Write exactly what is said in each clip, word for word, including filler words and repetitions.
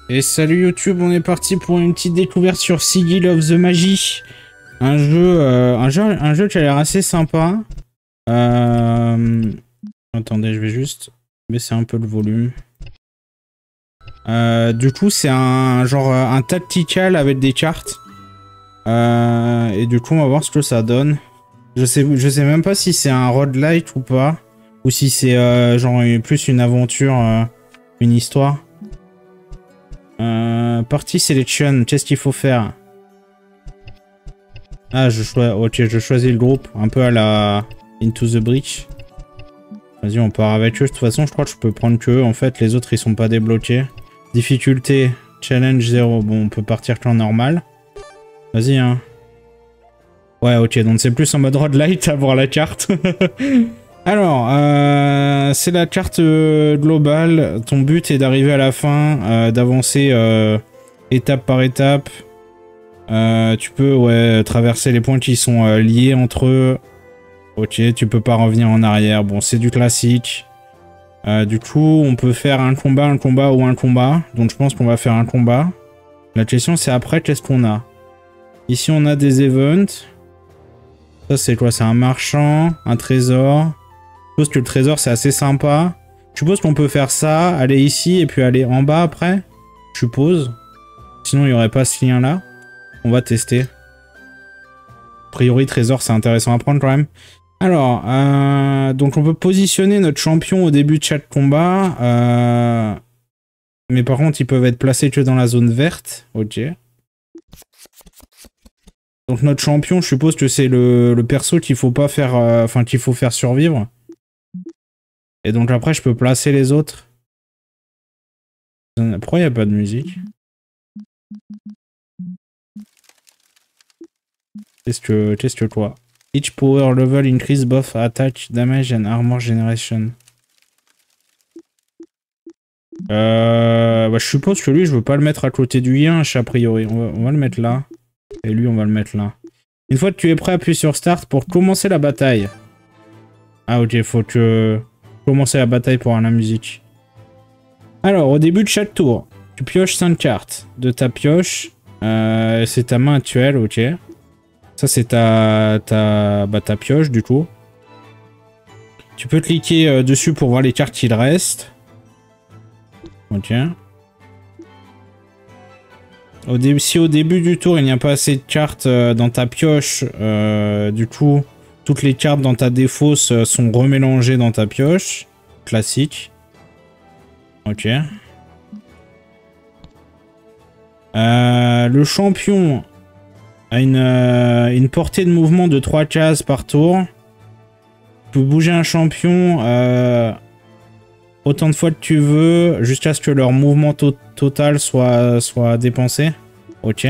Et salut YouTube, on est parti pour une petite découverte sur Sigil of the Magi. Un jeu, euh, un jeu, un jeu qui a l'air assez sympa. Euh... Attendez, je vais juste baisser un peu le volume. Euh, du coup, c'est un genre un tactical avec des cartes. Euh, et du coup, on va voir ce que ça donne. Je sais, je sais même pas si c'est un roguelite ou pas, ou si c'est euh, genre plus une aventure, euh, une histoire. Euh, partie selection, qu'est-ce qu'il faut faire? Ah, je choisis, ok, je choisis le groupe, un peu à la Into the Breach. Vas-y, on part avec eux. De toute façon, je crois que je peux prendre que eux. En fait, les autres, ils sont pas débloqués. Difficulté, challenge zéro. Bon, on peut partir qu'en normal. Vas-y, hein. Ouais, ok, donc c'est plus en mode roguelite à voir la carte. Alors, euh, c'est la carte euh, globale. Ton but est d'arriver à la fin, euh, d'avancer euh, étape par étape. Euh, tu peux, ouais, traverser les points qui sont euh, liés entre eux. Ok, tu peux pas revenir en arrière. Bon, c'est du classique. Euh, du coup, on peut faire un combat, un combat ou un combat. Donc, je pense qu'on va faire un combat. La question, c'est après, qu'est-ce qu'on a? Ici, on a des events. Ça, c'est quoi? C'est un marchand, un trésor. Je suppose que le trésor, c'est assez sympa. Je suppose qu'on peut faire ça, aller ici et puis aller en bas après. Je suppose. Sinon, il n'y aurait pas ce lien-là. On va tester. A priori, trésor, c'est intéressant à prendre quand même. Alors, euh, donc on peut positionner notre champion au début de chaque combat. Euh, mais par contre, ils peuvent être placés que dans la zone verte. Ok. Donc notre champion, je suppose que c'est le, le perso qu'il faut pas faire, euh, enfin qu'il faut faire survivre. Et donc après, je peux placer les autres. Pourquoi il n'y a pas de musique? Qu'est-ce que, qu'est-ce que quoi? Each power level increase both attack, damage and armor generation. Euh, bah, je suppose que lui, je veux pas le mettre à côté du yinche, a priori. On va, on va le mettre là. Et lui, on va le mettre là. Une fois que tu es prêt, appuie sur Start pour commencer la bataille. Ah ok, faut que... Commencer la bataille pour avoir la musique. Alors, au début de chaque tour, tu pioches cinq cartes. De ta pioche, euh, c'est ta main actuelle, ok. Ça, c'est ta, ta, bah, ta pioche, du coup. Tu peux cliquer euh, dessus pour voir les cartes qu'il reste. Ok. Au début, si au début du tour, il n'y a pas assez de cartes euh, dans ta pioche, euh, du coup, toutes les cartes dans ta défausse euh, sont remélangées dans ta pioche. Classique. Ok. Euh, le champion a une, euh, une portée de mouvement de trois cases par tour. Tu peux bouger un champion euh, autant de fois que tu veux, jusqu'à ce que leur mouvement to total soit, soit dépensé. Ok.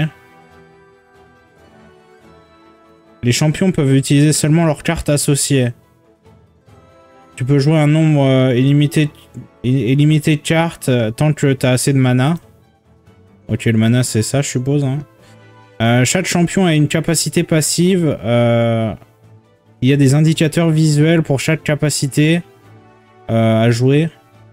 Les champions peuvent utiliser seulement leurs cartes associées. Tu peux jouer un nombre euh, illimité, illimité de cartes euh, tant que tu as assez de mana. Ok, le mana c'est ça, je suppose. Hein. Euh, chaque champion a une capacité passive. Euh, il y a des indicateurs visuels pour chaque capacité euh, à jouer.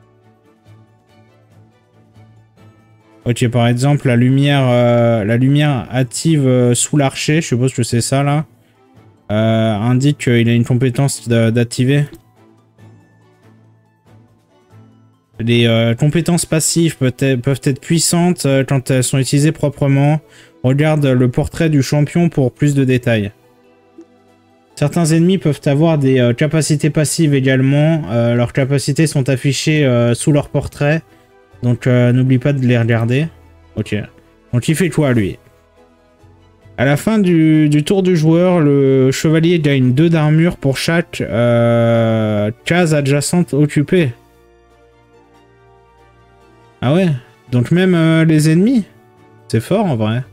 Ok, par exemple, la lumière, euh, la lumière active euh, sous l'archer, je suppose que c'est ça là, euh, indique qu'il a une compétence d'activer. Les euh, compétences passives peuvent être, peuvent être puissantes euh, quand elles sont utilisées proprement. Regarde le portrait du champion pour plus de détails. Certains ennemis peuvent avoir des euh, capacités passives également. Euh, leurs capacités sont affichées euh, sous leur portrait. Donc euh, n'oublie pas de les regarder. Ok. Donc il fait quoi lui? À la fin du, du tour du joueur, le chevalier gagne deux d'armure pour chaque euh, case adjacente occupée. Ah ouais? Donc même euh, les ennemis? C'est fort en vrai.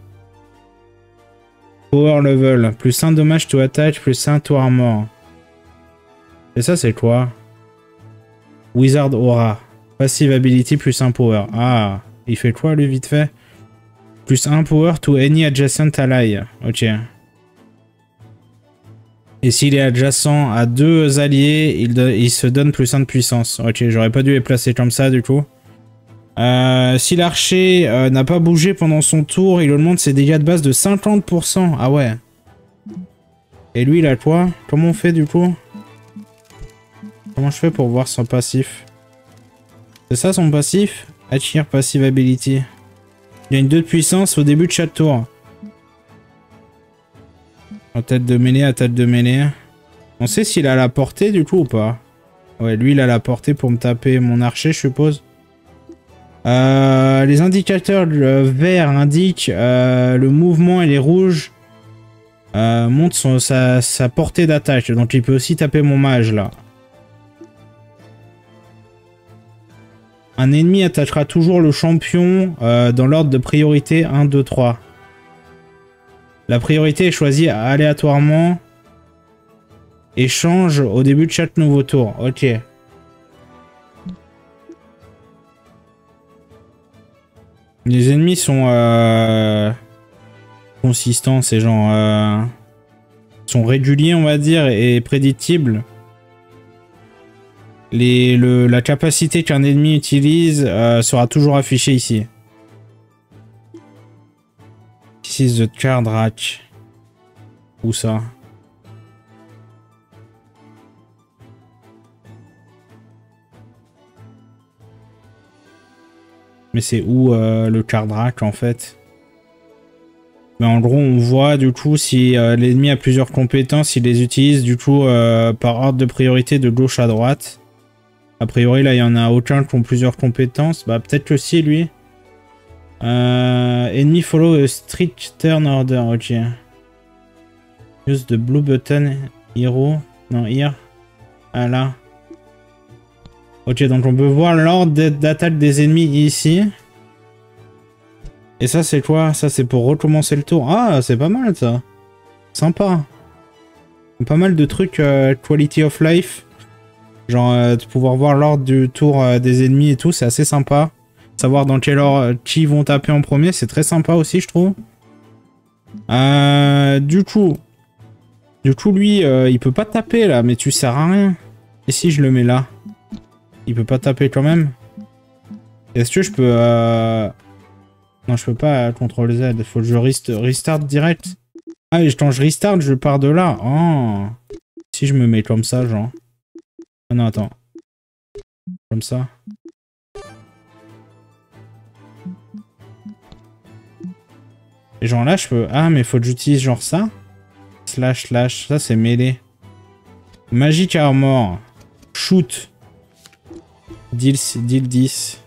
Power level. Plus un dommage to attack, plus un to armor. Et ça c'est quoi? Wizard aura. Passive ability plus un power. Ah, il fait quoi lui vite fait? Plus un power to any adjacent ally. Ok. Et s'il est adjacent à deux alliés, il, il se donne plus un de puissance. Ok, j'aurais pas dû les placer comme ça du coup. Euh, si l'archer euh, n'a pas bougé pendant son tour, il augmente ses dégâts de base de cinquante pour cent. Ah ouais. Et lui, il a quoi? Comment on fait du coup? Comment je fais pour voir son passif? C'est ça son passif? Attire passive ability. Il gagne deux de puissance au début de chaque tour. En tête de mêlée à tête de mêlée. On sait s'il a la portée du coup ou pas? Ouais, lui il a la portée pour me taper mon archer, je suppose. Euh, les indicateurs le vert indiquent euh, le mouvement et les rouges euh, montrent son, sa, sa portée d'attaque. Donc il peut aussi taper mon mage là. Un ennemi attaquera toujours le champion euh, dans l'ordre de priorité un, deux, trois. La priorité est choisie aléatoirement et change au début de chaque nouveau tour. Ok. Les ennemis sont euh, consistants, ces gens euh, sont réguliers, on va dire, et prédictibles. Les, le, la capacité qu'un ennemi utilise euh, sera toujours affichée ici. This is the card rack. Où ça? Mais c'est où euh, le card rack en fait? Mais en gros on voit du coup si euh, l'ennemi a plusieurs compétences, il les utilise du coup euh, par ordre de priorité de gauche à droite. A priori là il y en a aucun qui ont plusieurs compétences. Bah peut-être que si lui. Euh, enemy follow a strict turn order, ok. Use the blue button hero. Non, here. Ah là. Ok, donc on peut voir l'ordre d'attaque des ennemis ici. Et ça c'est quoi? Ça c'est pour recommencer le tour. Ah, c'est pas mal ça. Sympa. Pas mal de trucs euh, quality of life. Genre euh, de pouvoir voir l'ordre du tour euh, des ennemis et tout, c'est assez sympa. Savoir dans quel ordre qui vont taper en premier, c'est très sympa aussi je trouve. Euh, du coup... Du coup lui, euh, il peut pas taper là, mais tu sers à rien. Et si je le mets là? Il peut pas taper quand même? Est-ce que je peux... Euh... Non, je peux pas contrôle Z. Il faut que je rest restart direct. Ah, et quand je restart, je pars de là. Oh. Si je me mets comme ça, genre... Ah non, attends. Comme ça. Et genre là, je peux... Ah, mais faut que j'utilise genre ça. Slash, slash. Ça, c'est mêlé. Magic Armor. Shoot. Deal, deal dix.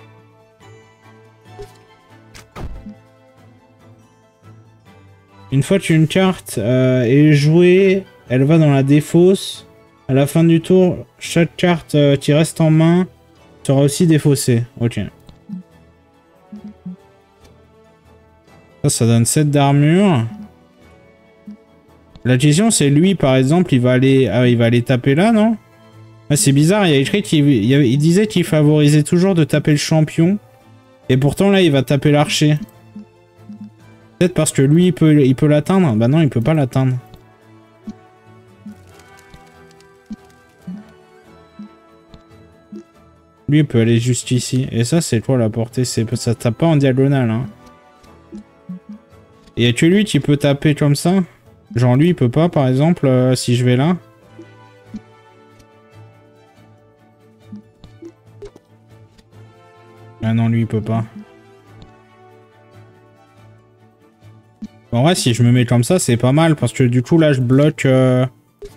Une fois qu'une carte euh, est jouée, elle va dans la défausse. À la fin du tour, chaque carte euh, qui reste en main sera aussi défaussée. Ok. Ça, ça donne sept d'armure. La question, c'est lui, par exemple, il va aller, ah, il va aller taper là, non? Ah, c'est bizarre, il y a écrit qu'il il, il disait qu'il favorisait toujours de taper le champion. Et pourtant, là, il va taper l'archer. Peut-être parce que lui, il peut il peut l'atteindre. Bah non, il peut pas l'atteindre. Lui, il peut aller juste ici. Et ça, c'est quoi la portée? Ça tape pas en diagonale, hein. Et y a que lui qui peut taper comme ça? Genre lui, il peut pas, par exemple, euh, si je vais là. Ah non, lui, il peut pas. En vrai, si je me mets comme ça, c'est pas mal, parce que du coup, là, je bloque... Euh...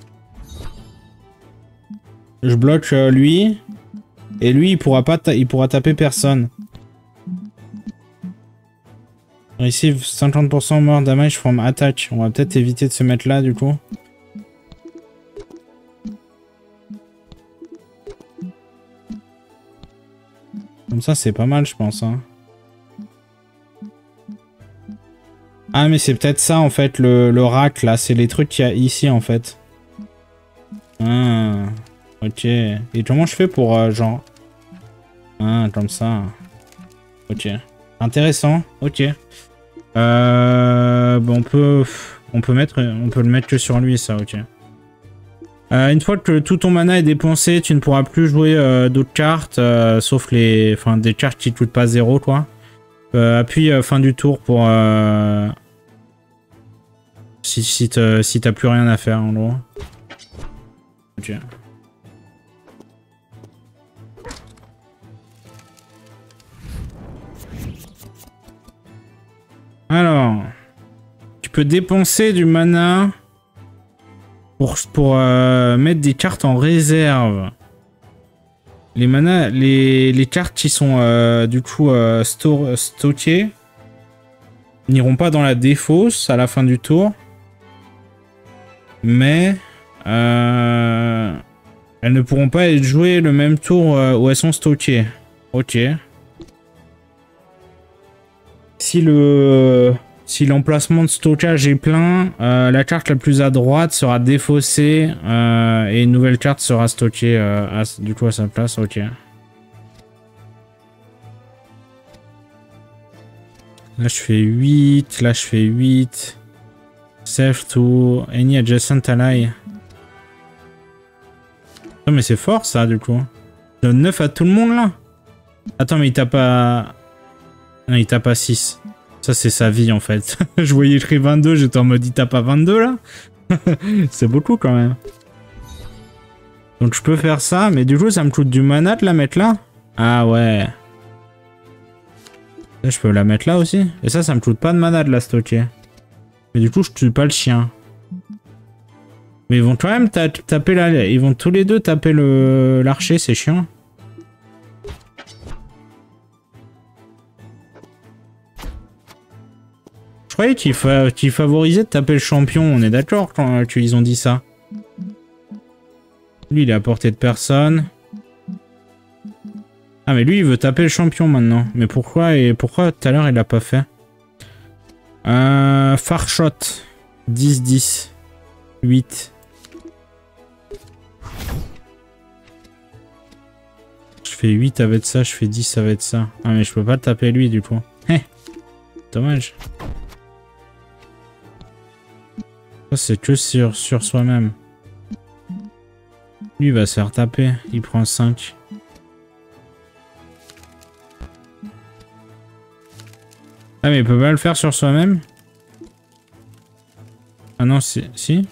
Je bloque euh, lui. Et lui, il pourra pas, il pourra taper personne. Receive cinquante pour cent more damage from attack. On va peut-être éviter de se mettre là, du coup. Comme ça, c'est pas mal, je pense. Hein. Ah, mais c'est peut-être ça, en fait, le, le rack, là. C'est les trucs qu'il y a ici, en fait. Ah, ok. Et comment je fais pour, euh, genre... Ah, comme ça. Ok. Intéressant, ok. Euh, bon, on peut, on peut mettre, on peut le mettre que sur lui, ça, ok. Euh, une fois que tout ton mana est dépensé, tu ne pourras plus jouer euh, d'autres cartes, euh, sauf les, enfin des cartes qui coûtent pas zéro, quoi. Euh, appuie euh, fin du tour pour euh, si si t'as si t'as plus rien à faire en gros. Ok. Alors, tu peux dépenser du mana pour, pour euh, mettre des cartes en réserve. Les mana, les, les cartes qui sont euh, du coup euh, sto stockées n'iront pas dans la défausse à la fin du tour. Mais euh, elles ne pourront pas être jouées le même tour euh, où elles sont stockées. Ok. Si le si l'emplacement de stockage est plein, euh, la carte la plus à droite sera défaussée euh, et une nouvelle carte sera stockée euh, à, du coup à sa place. Ok. Là je fais huit, là je fais huit. Save to any adjacent ally. Non mais c'est fort ça du coup. Je donne neuf à tout le monde là. Attends mais il tape pas... Non, il tape à six. Ça, c'est sa vie, en fait. Je voyais écrit vingt-deux, j'étais en mode, il tape à vingt-deux, là. C'est beaucoup, quand même. Donc, je peux faire ça, mais du coup, ça me coûte du mana de la mettre là. Ah, ouais. Ça, je peux la mettre là aussi. Et ça, ça me coûte pas de mana de la stocker. Mais du coup, je tue pas le chien. Mais ils vont quand même ta taper là. Ils vont tous les deux taper le l'archer, c'est chiant. Je croyais qu'ils fa qu'ils favorisaient de taper le champion, on est d'accord quand euh, ils ont dit ça. Lui, il est à portée de personne. Ah, mais lui, il veut taper le champion maintenant. Mais pourquoi et pourquoi tout à l'heure, il l'a pas fait? Euh... Farshot. dix dix. huit. Je fais huit avec ça, je fais dix avec ça. Ah, mais je peux pas le taper lui, du coup. Hé. Dommage. Ça, c'est que sur, sur soi-même. Lui, il va se faire taper. Il prend cinq. Ah, mais il peut pas le faire sur soi-même? Ah non, si. Si?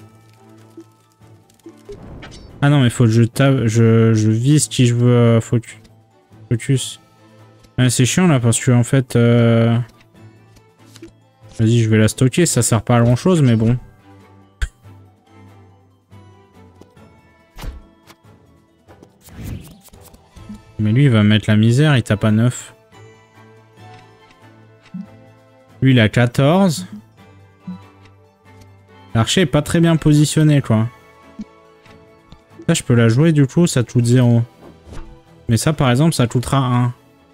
Ah non, mais faut que je tape. Je, je vise qui je veux euh, focus. Focus. Ah, c'est chiant là parce que en fait. Euh... Vas-y, je vais la stocker. Ça sert pas à grand chose, mais bon. Mais lui, il va mettre la misère, il tape à neuf. Lui, il a quatorze. L'archer est pas très bien positionné, quoi. Ça, je peux la jouer, du coup, ça coûte zéro. Mais ça, par exemple, ça coûtera un.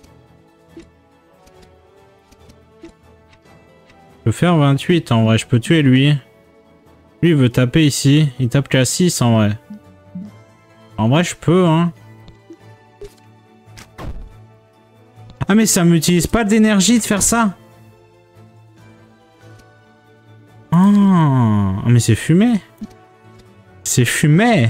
Je peux faire vingt-huit, en vrai. Je peux tuer lui. Lui, il veut taper ici. Il tape qu'à six, en vrai. En vrai, je peux, hein. Ah mais ça m'utilise pas d'énergie de faire ça. Oh, mais c'est fumé. C'est fumé.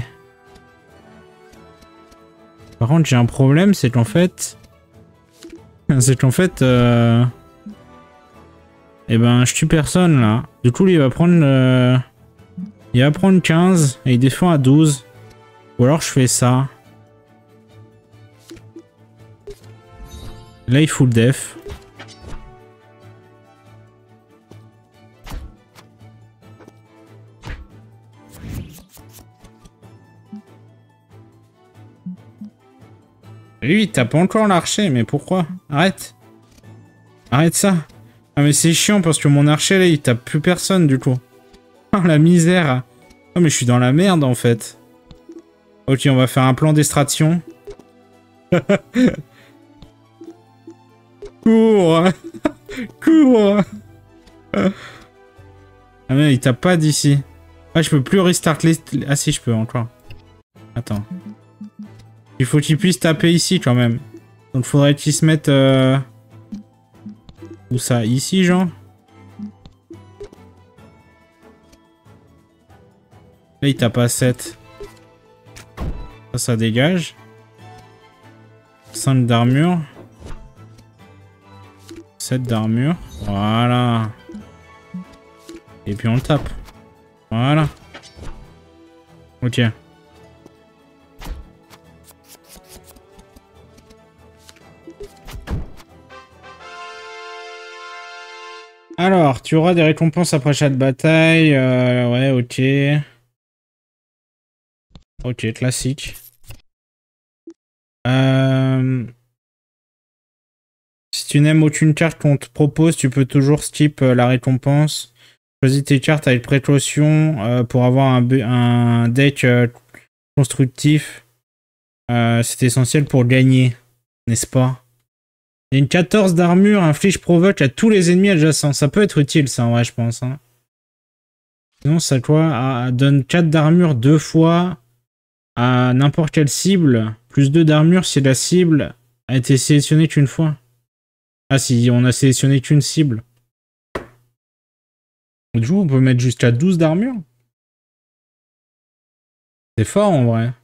Par contre j'ai un problème, c'est qu'en fait... C'est qu'en fait... Euh... Eh ben je tue personne là. Du coup lui il va prendre... Euh... Il va prendre quinze et il défend à douze. Ou alors je fais ça. Là, il full def. Lui, il tape encore l'archer, mais pourquoi? Arrête. Arrête ça. Ah, mais c'est chiant parce que mon archer, là, il tape plus personne, du coup. Oh, la misère. Oh, mais je suis dans la merde, en fait. Ok, on va faire un plan d'extraction. Cours. Cours. Ah mais il tape pas d'ici. Ah je peux plus restart les... Ah si je peux encore. Attends. Il faut qu'il puisse taper ici quand même. Donc faudrait qu'il se mette... Euh... Où ça? Ici genre? Là il tape à sept. Ça, ça dégage. cinq d'armure. sept d'armure. Voilà. Et puis on le tape. Voilà. Ok. Alors, tu auras des récompenses après chaque bataille. Euh, ouais, ok. Ok, classique. Euh... Si tu n'aimes aucune carte qu'on te propose, tu peux toujours skip euh, la récompense. Choisis tes cartes avec précaution euh, pour avoir un, un deck euh, constructif. Euh, C'est essentiel pour gagner, n'est-ce pas? Il y a une quatorze d'armure, inflige provoque à tous les ennemis adjacents. Ça peut être utile, ça, en vrai, je pense. Hein. Sinon, ça quoi ah, donne quatre d'armure deux fois à n'importe quelle cible. Plus deux d'armure si la cible a été sélectionnée qu'une fois. Ah, si on a sélectionné qu'une cible. Du coup, on peut mettre jusqu'à douze d'armure. C'est fort, en vrai.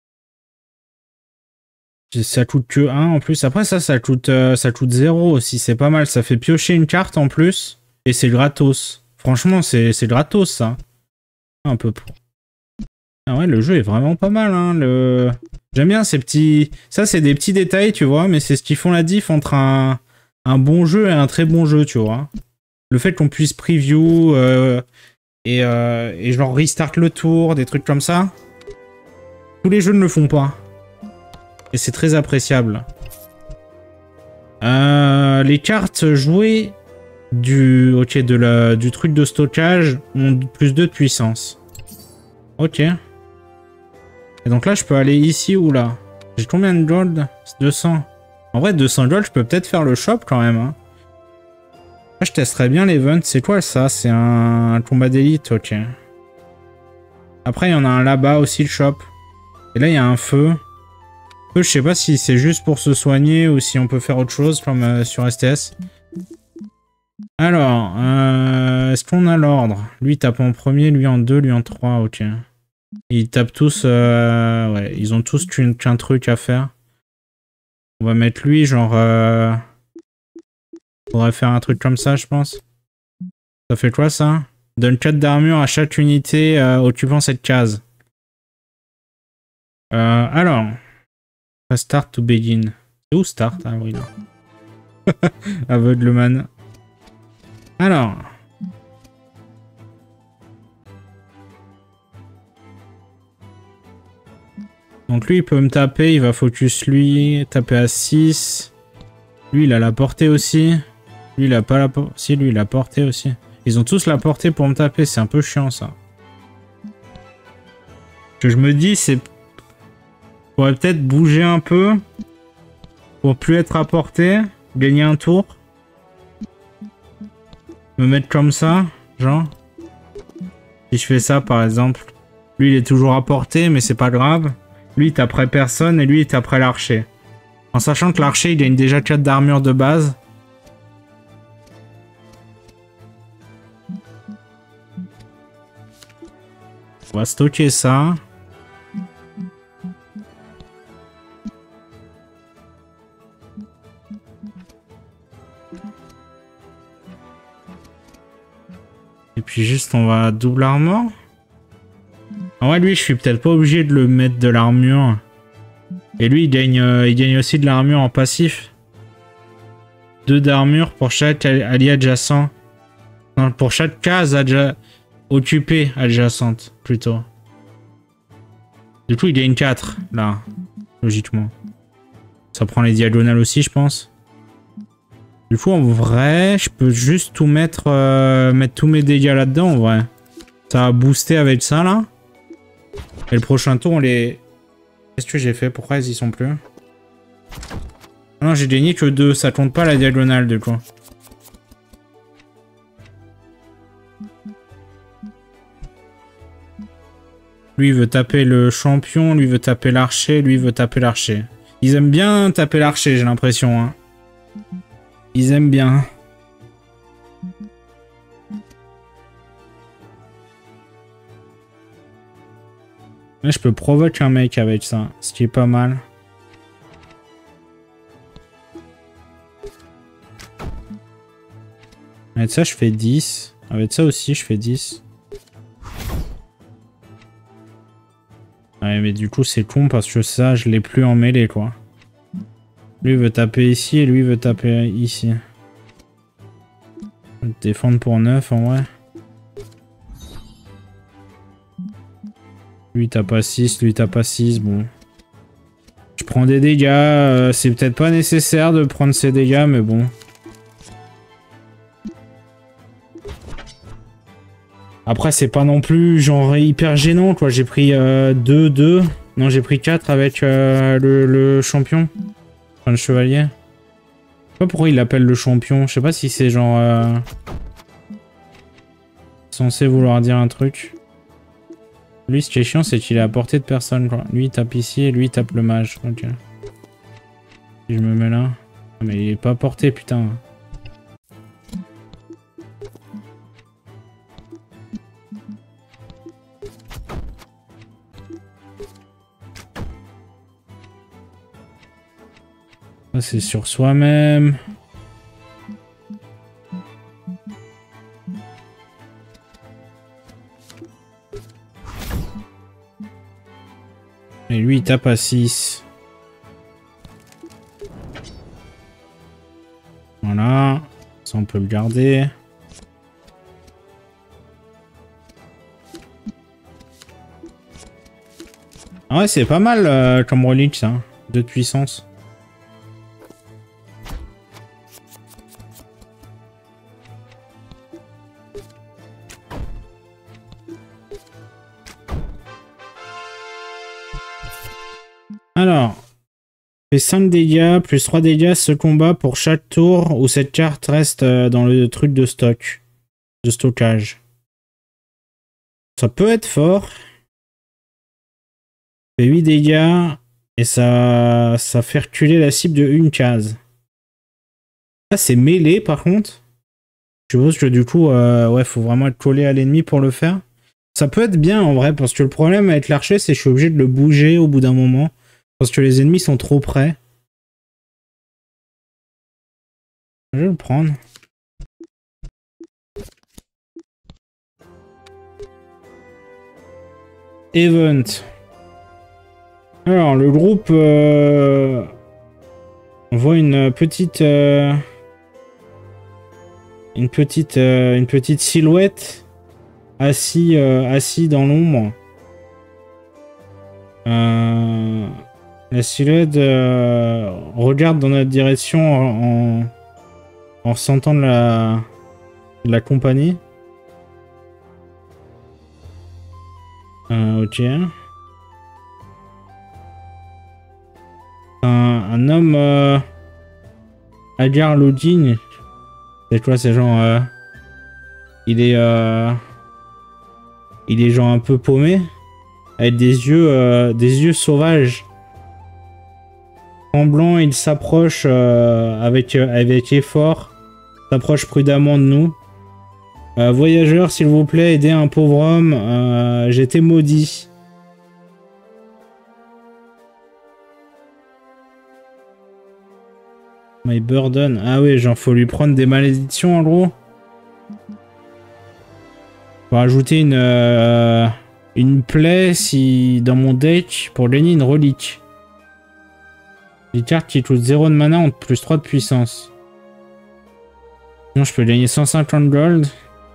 Ça coûte que un en plus. Après ça, ça coûte, euh, ça coûte zéro aussi. C'est pas mal. Ça fait piocher une carte en plus. Et c'est gratos. Franchement, c'est gratos ça. Un peu pour... Ah ouais, le jeu est vraiment pas mal. Hein, le... J'aime bien ces petits... Ça, c'est des petits détails, tu vois. Mais c'est ce qui font la diff entre un... un bon jeu et un très bon jeu, tu vois. Le fait qu'on puisse preview euh, et, euh, et genre restart le tour, des trucs comme ça. Tous les jeux ne le font pas. Et c'est très appréciable. Euh, les cartes jouées du, okay, de la, du truc de stockage ont plus deux de puissance. Ok. Et donc là, je peux aller ici ou là. J'ai combien de gold? deux cents. En vrai, deux cents gold, je peux peut-être faire le shop quand même. Hein. Là, je testerais bien l'event. C'est quoi ça? C'est un, un combat d'élite. Ok. Après, il y en a un là-bas aussi, le shop. Et là, il y a un feu. Je sais pas si c'est juste pour se soigner ou si on peut faire autre chose comme euh, sur S T S. Alors, euh, est-ce qu'on a l'ordre? Lui il tape en premier, lui en deux, lui en trois, ok. Ils tapent tous, euh, ouais, ils ont tous qu'un truc à faire. On va mettre lui, genre, euh, faudrait faire un truc comme ça, je pense. Ça fait quoi ça? Donne quatre d'armure à chaque unité euh, occupant cette case. Euh, alors... Start to begin. C'est où start? Ah oui, non. Aveugleman. Alors. Donc lui, il peut me taper. Il va focus lui. Taper à six. Lui, il a la portée aussi. Lui, il a pas la portée. Si, lui, il a la portée aussi. Ils ont tous la portée pour me taper. C'est un peu chiant, ça. Ce que je me dis, c'est... Faudrait peut-être bouger un peu. Pour plus être à portée. Gagner un tour. Me mettre comme ça. Genre. Si je fais ça, par exemple. Lui, il est toujours à portée, mais c'est pas grave. Lui, il taperait personne et lui, il taperait l'archer. En sachant que l'archer, il gagne déjà quatre d'armure de base. On va stocker ça. Et puis juste, on va double armor. En vrai, lui, je suis peut-être pas obligé de le mettre de l'armure. Et lui, il gagne, euh, il gagne aussi de l'armure en passif. deux d'armure pour chaque allié adjacent. Non, pour chaque case adja occupée adjacente, plutôt. Du coup, il gagne quatre, là. Logiquement. Ça prend les diagonales aussi, je pense. Du coup, en vrai, je peux juste tout mettre, euh, mettre tous mes dégâts là-dedans, en vrai. Ça va booster avec ça, là. Et le prochain tour, on les... Qu'est-ce que j'ai fait? Pourquoi ils y sont plus? Ah non, j'ai gagné que deux. Ça compte pas la diagonale, du coup. Lui, il veut taper le champion. Lui, il veut taper l'archer. Lui, il veut taper l'archer. Ils aiment bien taper l'archer, j'ai l'impression. Hein. Ils aiment bien. Là, je peux provoquer un mec avec ça, ce qui est pas mal. Avec ça, je fais dix. Avec ça aussi, je fais dix. Ouais, mais du coup, c'est con parce que ça, je l'ai plus en mêlée, quoi. Lui veut taper ici et lui veut taper ici. Je vais défendre pour neuf, en vrai. Lui tape à six, lui tape à six, bon. Je prends des dégâts, euh, c'est peut-être pas nécessaire de prendre ces dégâts, mais bon. Après, c'est pas non plus genre hyper gênant, quoi. J'ai pris euh, deux, deux. Non, j'ai pris quatre avec euh, le, le champion. Enfin, le chevalier. Je sais pas pourquoi il l'appelle le champion. Je sais pas si c'est genre... Euh, censé vouloir dire un truc. Lui, ce qui est chiant, c'est qu'il est à portée de personne, quoi. Lui, il tape ici et lui, il tape le mage. Ok. Si je me mets là... Ah, mais il est pas à portée, putain. Ça, c'est sur soi-même. Et lui, il tape à six. Voilà. Ça, on peut le garder. Ah ouais, c'est pas mal euh, comme relique, ça. deux de puissance. Alors, fait cinq dégâts, plus trois dégâts ce combat pour chaque tour où cette carte reste dans le truc de stock, de stockage. Ça peut être fort. Fait huit dégâts et ça, ça fait reculer la cible de une case. Ça c'est mêlé par contre. Je suppose que du coup, euh, ouais, faut vraiment être collé à l'ennemi pour le faire. Ça peut être bien en vrai parce que le problème avec l'archer c'est que je suis obligé de le bouger au bout d'un moment. Parce que les ennemis sont trop près. Je vais le prendre. Event. Alors, le groupe... Euh... On voit une petite... Euh... Une petite... Euh... Une petite silhouette assis, euh... assis dans l'ombre. Euh... La silhouette euh, regarde dans notre direction en, en ressentant de la, de la compagnie. Euh, ok. Un, un homme... Euh, Agar Lodin. C'est quoi, c'est genre... Euh, il est... Euh, il est genre un peu paumé. Avec des yeux, euh, des yeux sauvages. Tremblant, il s'approche euh, avec, euh, avec effort, s'approche prudemment de nous. Euh, voyageur, s'il vous plaît, aidez un pauvre homme, euh, j'ai été maudit. My burden. Ah oui, genre faut lui prendre des malédictions en gros. Faut rajouter une, euh, une plaie si dans mon deck pour gagner une relique. Les cartes qui coûtent zéro de mana ont plus trois de puissance. Sinon, je peux gagner cent cinquante gold.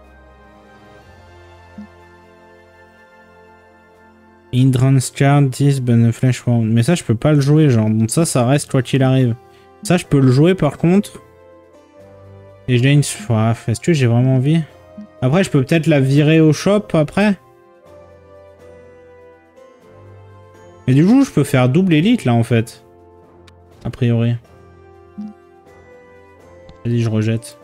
Hindrance card, dix, bonne flash wound. Mais ça, je peux pas le jouer, genre. Donc ça, ça reste quoi qu'il arrive. Ça, je peux le jouer par contre. Et je gagne... Ah, est-ce que j'ai vraiment envie? Après, je peux peut-être la virer au shop après. Mais du coup, je peux faire double élite là en fait. A priori. Vas-y, je rejette.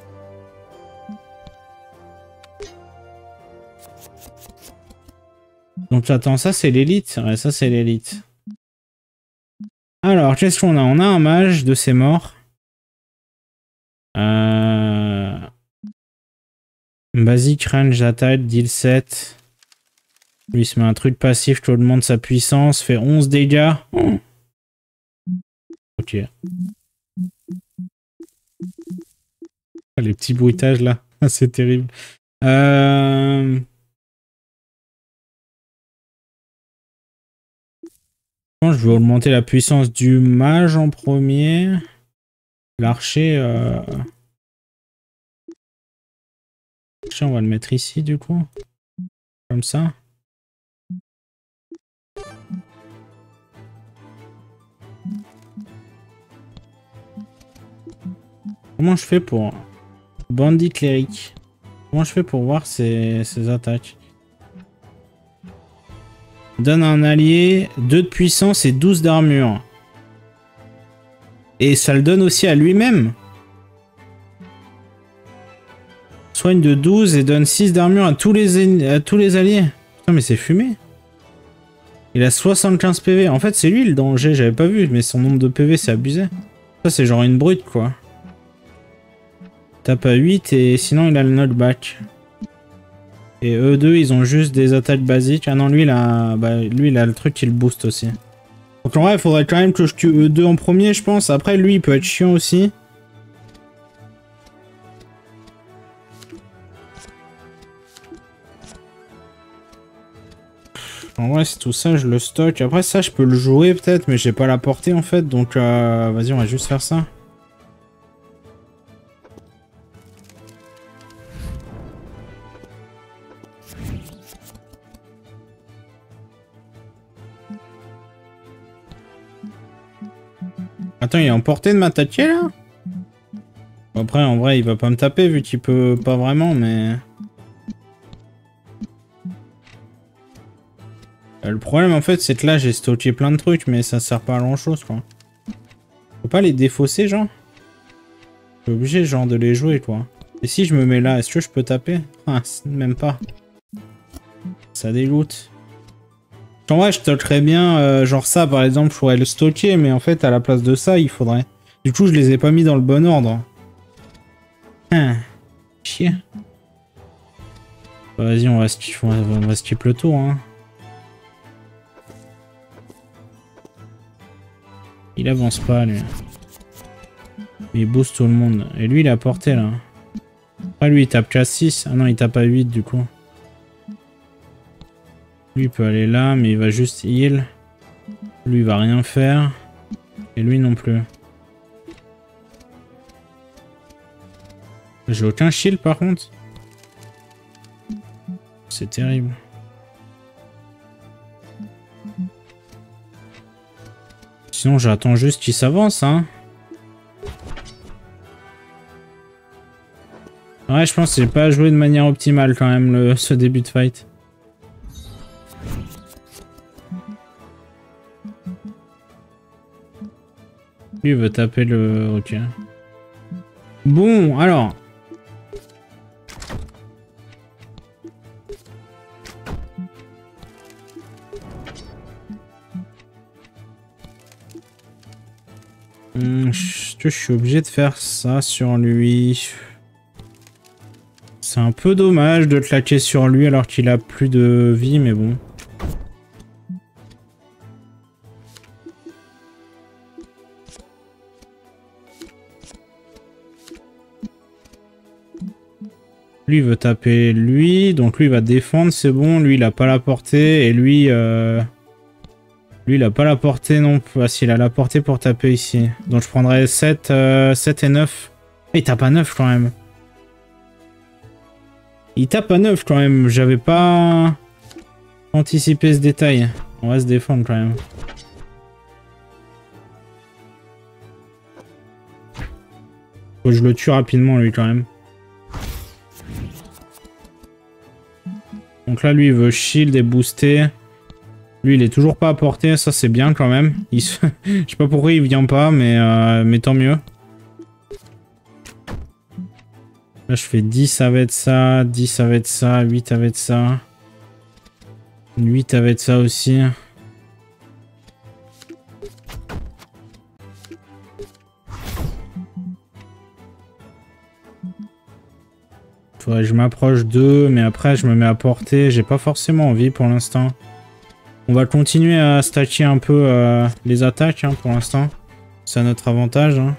Donc attends, ça c'est l'élite. Ouais, ça c'est l'élite. Alors, qu'est-ce qu'on a? On a un mage de ses morts. Euh... Basic range attack, deal sept. Lui, il se met un truc passif qui augmente sa puissance, fait onze dégâts. Oh. Ok. Les petits bruitages là, c'est terrible. Euh... Je vais augmenter la puissance du mage en premier. L'archer, euh... l'archer, on va le mettre ici du coup. Comme ça. Comment je fais pour... Bandit cléric. Comment je fais pour voir ses, ses attaques? Donne à un allié deux de puissance et douze d'armure. Et ça le donne aussi à lui-même. Soigne de douze et donne six d'armure à tous les à tous les alliés. Putain mais c'est fumé. Il a soixante-quinze P V. En fait c'est lui le danger, j'avais pas vu, mais son nombre de P V c'est abusé. Ça c'est genre une brute quoi. Tape à huit et sinon il a le knockback. Et eux deux ils ont juste des attaques basiques. Ah non lui il a, bah, lui, il a le truc qui le booste aussi. Donc en vrai il faudrait quand même que je tue eux deux en premier je pense. Après lui il peut être chiant aussi. En vrai c'est tout ça je le stocke. Après ça je peux le jouer peut-être mais j'ai pas la portée en fait. Donc euh, vas-y on va juste faire ça. Attends, il est en portée de m'attaquer là? Après, en vrai, il va pas me taper vu qu'il peut pas vraiment, mais... Le problème, en fait, c'est que là, j'ai stocké plein de trucs, mais ça sert pas à grand-chose, quoi. Faut pas les défausser, genre? Je suis obligé, genre, de les jouer, quoi. Et si je me mets là, est-ce que je peux taper? Ah, même pas. Ça dégoûte. En vrai, je stockerais bien, euh, genre ça, par exemple, je pourrais le stocker, mais en fait, à la place de ça, il faudrait... Du coup, je les ai pas mis dans le bon ordre. Ah, chier. Bah, vas-y, on va, on va skip le tour, hein. Il avance pas, lui. Il booste tout le monde. Et lui, il a porté, là. Après, lui, il tape qu'à six. Ah non, il tape à huit, du coup. Lui, il peut aller là, mais il va juste heal. Lui, il va rien faire. Et lui, non plus. J'ai aucun shield, par contre. C'est terrible. Sinon, j'attends juste qu'il s'avance, hein. Ouais, je pense que j'ai pas joué de manière optimale, quand même, le, ce début de fight. Lui, il veut taper le... Ok. Bon, alors... Hum, je, je suis obligé de faire ça sur lui. C'est un peu dommage de claquer sur lui alors qu'il a plus de vie, mais bon. Lui il veut taper lui, donc lui il va défendre, c'est bon. Lui il a pas la portée et lui... Euh... Lui, il a pas la portée non plus. Ah, si, il a la portée pour taper ici. Donc, je prendrais sept, euh, sept et neuf. Ah, il tape à neuf quand même. Il tape à neuf quand même. J'avais pas anticipé ce détail. On va se défendre quand même. Faut que je le tue rapidement, lui, quand même. Donc là, lui, il veut shield et booster. Lui, il est toujours pas à portée, ça c'est bien quand même. Il se... Je sais pas pourquoi il vient pas, mais, euh, mais tant mieux. Là, je fais dix avec ça, dix avec ça, huit avec ça. huit avec ça aussi. Faudrait que je m'approche d'eux, mais après je me mets à portée. J'ai pas forcément envie pour l'instant. On va continuer à stacker un peu euh, les attaques hein, pour l'instant. C'est à notre avantage. Hein.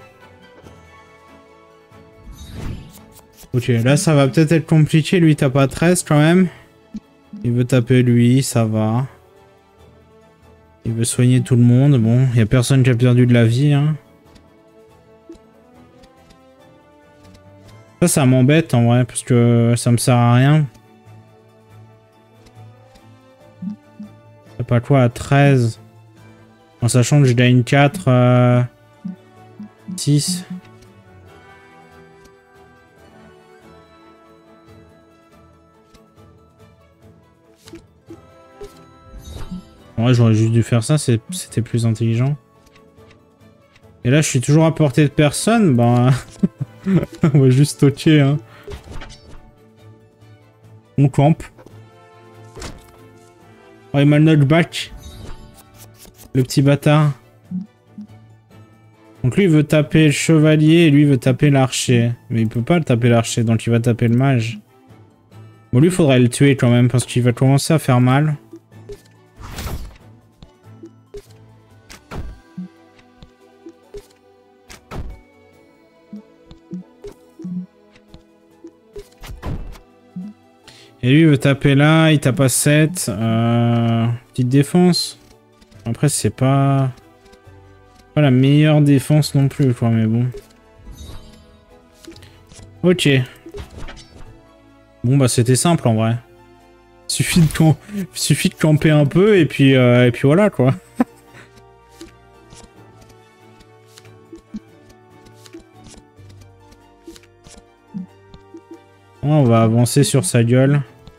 Ok, là ça va peut-être être compliqué. Lui t'as pas treize quand même. Il veut taper lui, ça va. Il veut soigner tout le monde. Bon, il y a personne qui a perdu de la vie. Hein. Ça, ça m'embête en vrai, parce que ça me sert à rien. T'as pas quoi à treize. En sachant que je gagne quatre, euh, six. En vrai, j'aurais juste dû faire ça, c'était plus intelligent. Et là, je suis toujours à portée de personne, bah... on va juste toquer, hein. On campe. Oh, il m'a le knockback. Le petit bâtard. Donc lui, il veut taper le chevalier et lui, il veut taper l'archer. Mais il peut pas le taper l'archer, donc il va taper le mage. Bon, lui, il faudrait le tuer quand même, parce qu'il va commencer à faire mal. Et lui, il veut taper là, il tape à sept. Euh, petite défense. Après, c'est pas... pas la meilleure défense non plus, quoi, mais bon. Ok. Bon, bah, c'était simple, en vrai. Suffit de, camp... Suffit de camper un peu, et puis, euh, et puis voilà, quoi. On va avancer sur sa gueule.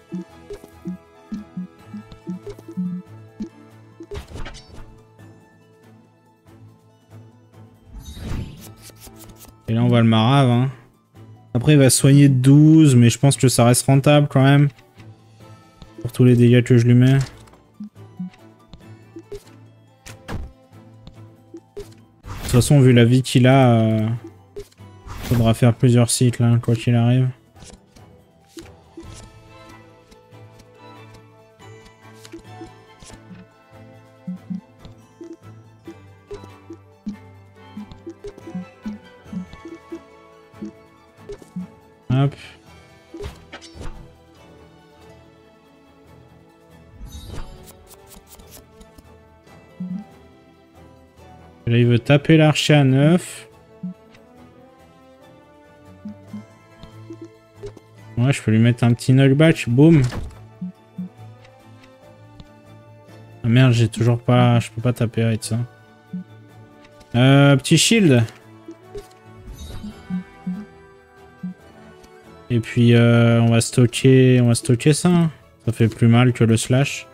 Et là, on va le marave. Hein. Après, il va soigner de douze, mais je pense que ça reste rentable quand même. Pour tous les dégâts que je lui mets. De toute façon, vu la vie qu'il a, euh, faudra faire plusieurs cycles, hein, quoi qu'il arrive. Hop. Là, il veut taper l'archer à neuf. Ouais, je peux lui mettre un petit knockback. Boum. Ah merde, j'ai toujours pas... Je peux pas taper avec ça. Euh, petit shield. Et puis euh, on va stocker, on va stocker ça. Hein. Ça fait plus mal que le slash.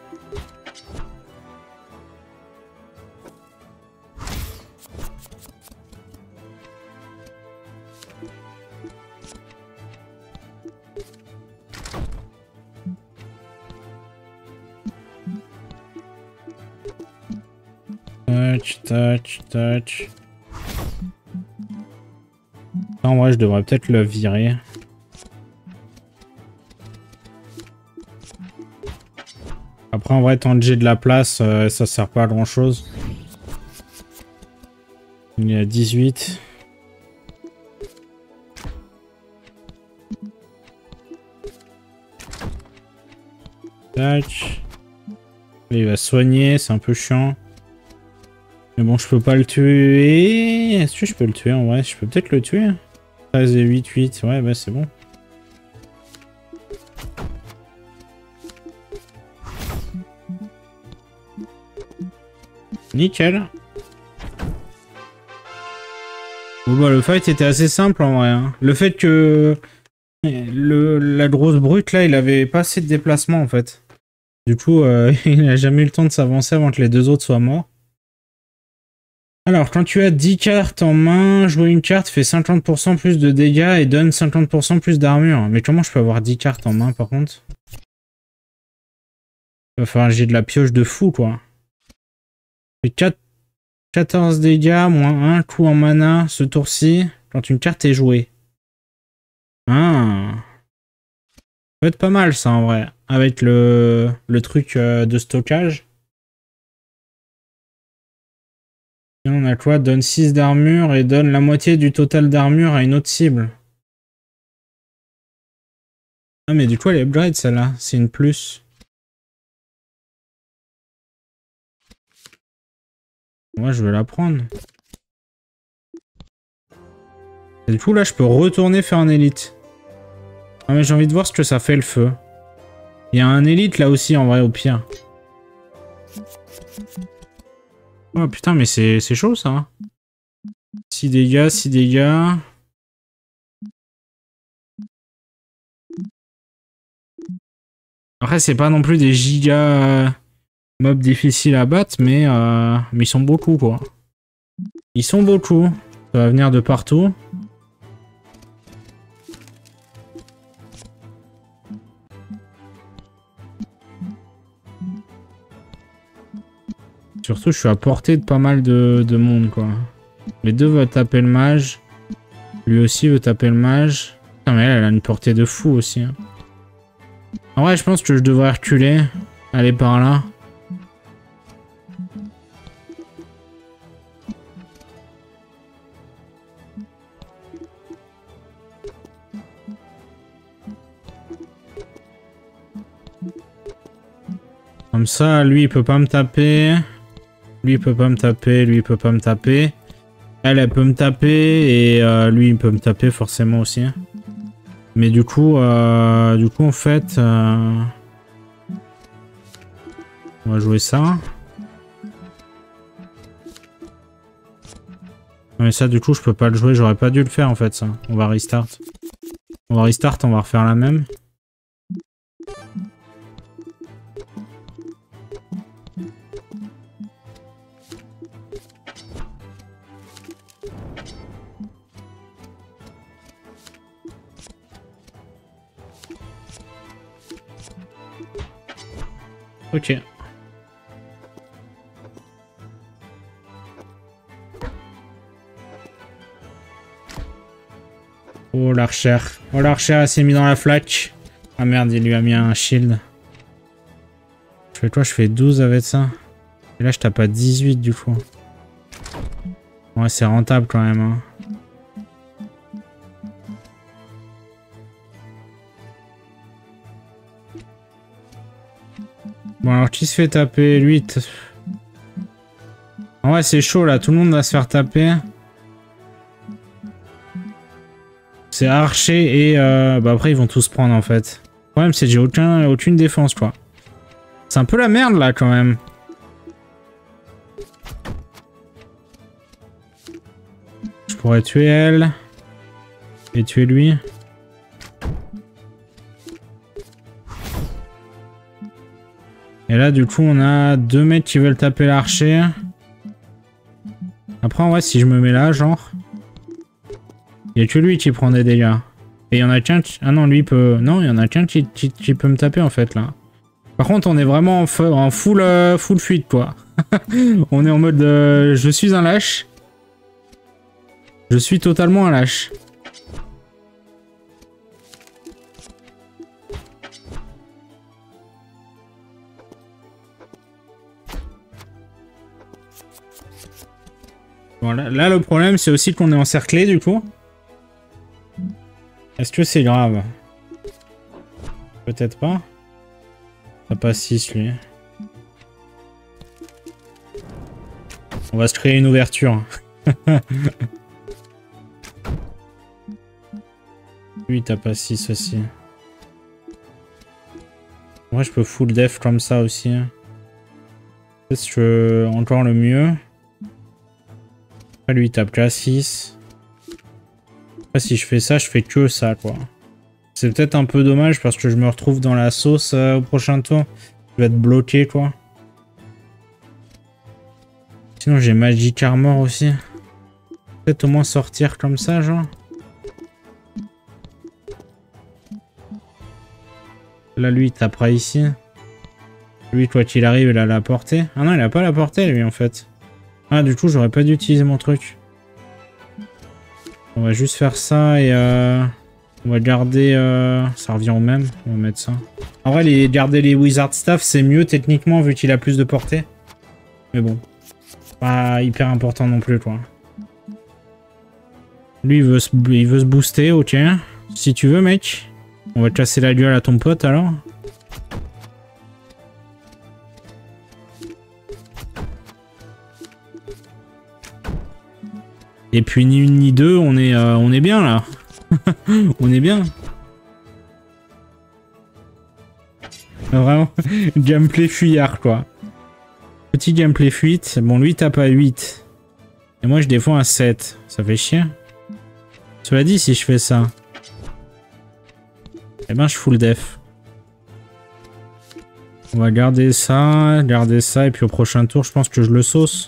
Touch, touch, touch. En vrai, je devrais peut-être le virer. Après, en vrai, tant que j'ai de la place, euh, ça sert pas à grand chose. Il est à dix-huit. Tac. Là, il va soigner, c'est un peu chiant. Mais bon, je peux pas le tuer. Est-ce que je peux le tuer en vrai? Je peux peut-être le tuer. treize et huit, huit. Ouais, bah c'est bon. Nickel. Bon bah le fight était assez simple en vrai. Hein. Le fait que le, la grosse brute là, il avait pas assez de déplacement en fait. Du coup, euh, il n'a jamais eu le temps de s'avancer avant que les deux autres soient morts. Alors, quand tu as dix cartes en main, jouer une carte fait cinquante pour cent plus de dégâts et donne cinquante pour cent plus d'armure. Mais comment je peux avoir dix cartes en main par contre? Il va falloir que j'ai de la pioche de fou quoi. quatre, quatorze dégâts, moins un coup en mana ce tour-ci, quand une carte est jouée. Ah. peut être pas mal ça en vrai. Avec le, le truc euh, de stockage. Et on a quoi? Donne six d'armure et donne la moitié du total d'armure à une autre cible. Ah mais du coup elle est upgrade celle-là. C'est une plus. Moi je vais la prendre. Et du coup là je peux retourner faire un élite. Ah mais j'ai envie de voir ce que ça fait le feu. Il y a un élite là aussi en vrai au pire. Oh putain mais c'est chaud ça. Hein. six dégâts, six dégâts. Après c'est pas non plus des gigas mobs difficiles à battre mais, euh, mais ils sont beaucoup quoi. Ils sont beaucoup. Ça va venir de partout. Surtout, je suis à portée de pas mal de, de monde, quoi. Les deux veulent taper le mage. Lui aussi veut taper le mage. Putain, mais elle, elle a une portée de fou aussi. Hein. En vrai, je pense que je devrais reculer. Aller par là. Comme ça, lui, il peut pas me taper. Lui, il peut pas me taper. Lui, il peut pas me taper. Elle, elle peut me taper. Et euh, lui, il peut me taper forcément aussi. Mais du coup, euh, du coup, en fait... Euh, on va jouer ça. Mais ça, du coup, je peux pas le jouer. J'aurais pas dû le faire, en fait, ça. On va restart. On va restart, on va refaire la même. Ok. Oh l'archer. Oh l'archer, elle s'est mis dans la flaque. Ah merde, il lui a mis un shield. Je fais quoi? Je fais douze avec ça. Et là, je tape à dix-huit du coup. Ouais, c'est rentable quand même. Hein. Bon, alors qui se fait taper? Lui. Ouais, c'est chaud là. Tout le monde va se faire taper. C'est archer et... Euh... Bah après, ils vont tous prendre en fait. Le problème, c'est que j'ai aucun... aucune défense, quoi. C'est un peu la merde là quand même. Je pourrais tuer elle. Et tuer lui. Et là, du coup, on a deux mecs qui veulent taper l'archer. Après, en vrai, si je me mets là, genre... Il n'y a que lui qui prend des dégâts. Et il y en a qu'un qui... Ah non, lui il peut... Non, il y en a qu'un qui, qui, qui peut me taper, en fait, là. Par contre, on est vraiment en, en full, euh, full fuite, quoi. On est en mode... Euh, je suis un lâche. Je suis totalement un lâche. Bon, là, là, le problème, c'est aussi qu'on est encerclé, du coup. Est-ce que c'est grave? Peut-être pas. Ça passe six, lui. On va se créer une ouverture. Lui, il tape à six aussi. Moi, je peux full def comme ça aussi. C'est que encore le mieux. Après, lui, il tape qu'à six. Après, si je fais ça, je fais que ça, quoi. C'est peut-être un peu dommage parce que je me retrouve dans la sauce euh, au prochain tour. Je vais être bloqué, quoi. Sinon, j'ai Magic Armor aussi. Peut-être au moins sortir comme ça, genre. Là, lui, il tapera ici. Lui, quoi qu'il arrive, il a la portée. Ah non, il a pas la portée, lui, en fait. Ah, du coup, j'aurais pas dû utiliser mon truc. On va juste faire ça et... Euh... On va garder... Euh... Ça revient au même. On va mettre ça. En vrai, les... garder les Wizard Staff, c'est mieux techniquement vu qu'il a plus de portée. Mais bon. Pas hyper important non plus, quoi. Lui, il veut, se... il veut se booster, ok. Si tu veux, mec. On va te casser la gueule à ton pote, alors. Et puis ni une ni deux, on est, euh, on est bien là. On est bien. Vraiment, gameplay fuyard quoi. Petit gameplay fuite. Bon, lui tape à huit. Et moi je défends à sept. Ça fait chier. Cela dit, si je fais ça, eh ben je full def. On va garder ça, garder ça, et puis au prochain tour, je pense que je le sauce.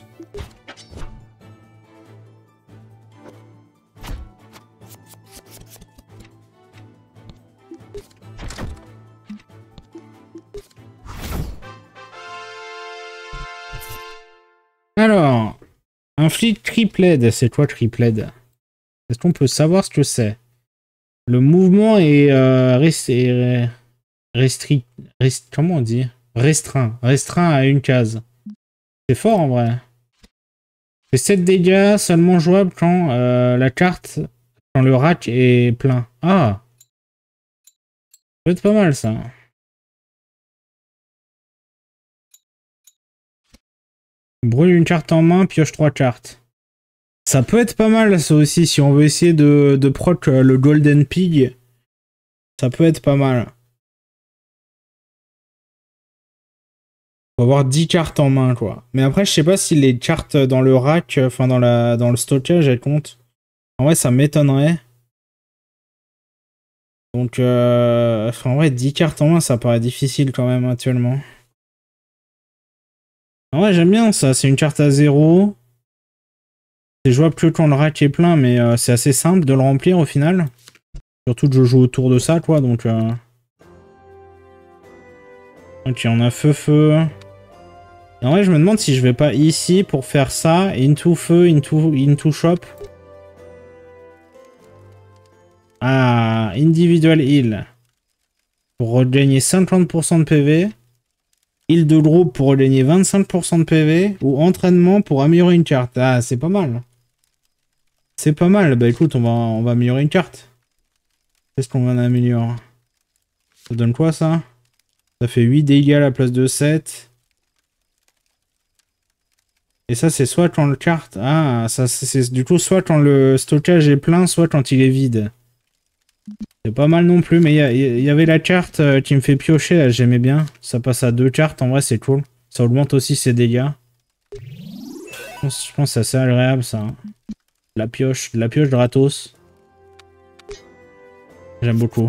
Alors, un fleet tripled, c'est quoi tripled? Est-ce qu'on peut savoir ce que c'est? Le mouvement est, euh, rest est restri rest comment on dit? Restreint. Restreint à une case. C'est fort en vrai. C'est sept dégâts seulement jouables quand euh, la carte, quand le rack est plein. Ah! Ça peut être pas mal ça. Brûle une carte en main, pioche trois cartes. Ça peut être pas mal ça aussi, si on veut essayer de, de proc le Golden Pig. Ça peut être pas mal. Faut avoir dix cartes en main quoi. Mais après je sais pas si les cartes dans le rack, enfin dans, la, dans le stockage elles comptent. En vrai ça m'étonnerait. Donc euh, enfin, en vrai dix cartes en main ça paraît difficile quand même actuellement. En vrai j'aime bien ça, c'est une carte à zéro. C'est jouable que quand le rack est plein, mais euh, c'est assez simple de le remplir au final. Surtout que je joue autour de ça, quoi, donc... Euh... Ok, on a feu-feu. Et en vrai, je me demande si je vais pas ici pour faire ça. Into feu, into, into shop. Ah, individual heal. Pour regagner cinquante pour cent de P V. Heal de groupe pour regagner vingt-cinq pour cent de P V. Ou entraînement pour améliorer une carte. Ah, c'est pas mal. C'est pas mal. Bah écoute, on va, on va améliorer une carte. Qu'est-ce qu'on va améliorer? Ça donne quoi ça? Ça fait huit dégâts à la place de sept. Et ça c'est soit quand le carte... Ah, ça c'est du coup soit quand le stockage est plein, soit quand il est vide. C'est pas mal non plus, mais il y, y avait la carte euh, qui me fait piocher, là, j'aimais bien. Ça passe à deux cartes, en vrai c'est cool. Ça augmente aussi ses dégâts. Je pense, je pense que c'est assez agréable ça. La pioche, la pioche de Ratos. J'aime beaucoup.